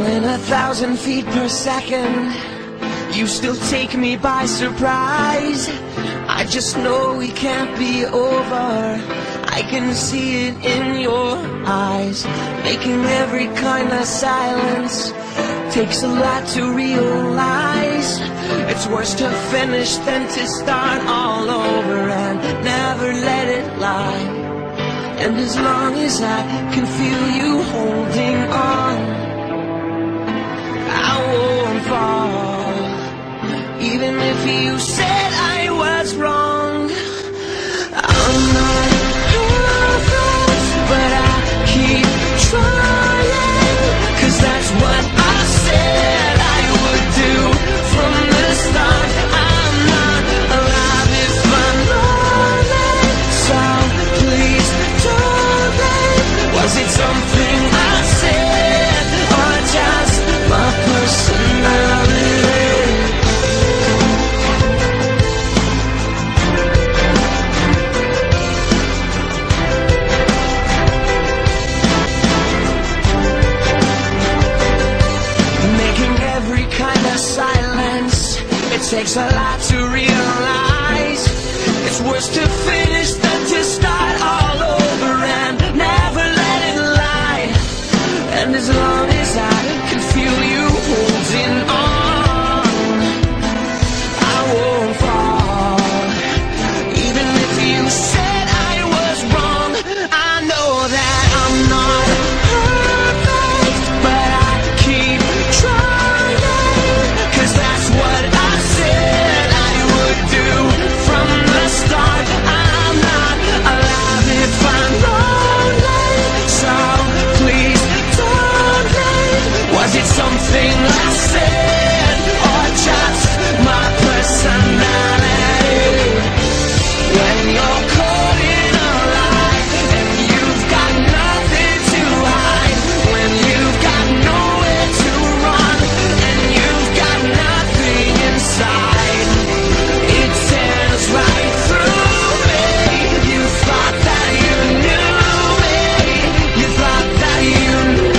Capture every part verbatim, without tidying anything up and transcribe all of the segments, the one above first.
Falling a thousand feet per second, you still take me by surprise. I just know we can't be over. I can see it in your eyes. Making every kind of silence takes a lot to realize. It's worse to finish than to start all over and never let it lie. And as long as I can feel you holding on, I won't fall. Even if you said I was wrong, I'm not perfect, but I keep trying. Cause that's what I said I would do from the start. I'm not alive if I'm lonely, so please don't leave. Was it something I said, or just my personality? Silence, it takes a lot to realize. It's worse to finish than to start all over and never let it lie. And as long as I can feel you holding on, I won't fall. Even if you said I was wrong, I know that I'm not perfect, but I keep trying. That's what I said I would do from the start. I'm not alive if I'm lonely, so please don't leave. Was it something I said, or just my personality? When you're caught in a lie and you've got nothing to hide, when you've got nowhere to run and you've got nothing inside, it tears right through me. You thought that you knew me, you thought that you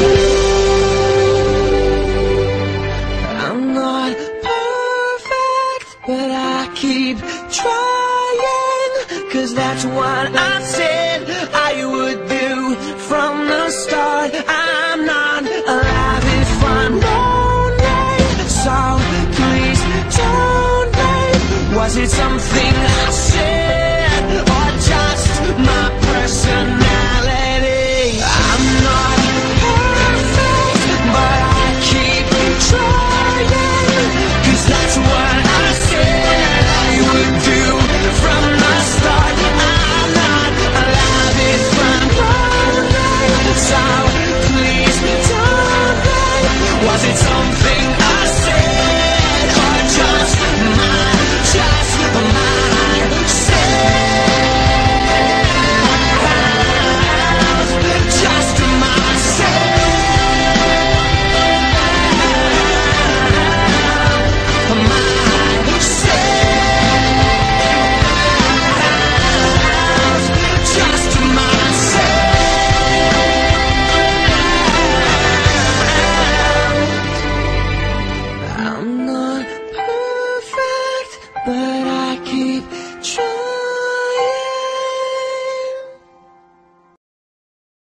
knew. I'm not perfect, but I keep trying. Cause that's what I said I would do from the start. I'm not alive if I'm lonely, so please don't leave. Was it something I said, or just my personality? I'm not perfect, but I keep trying. Cause that's what I said I would do from the start. I'm not alive if I'm lonely, so please don't leave. Was it something I said, or just my, just myself, just myself, myself, just myself. I'm not perfect, but I keep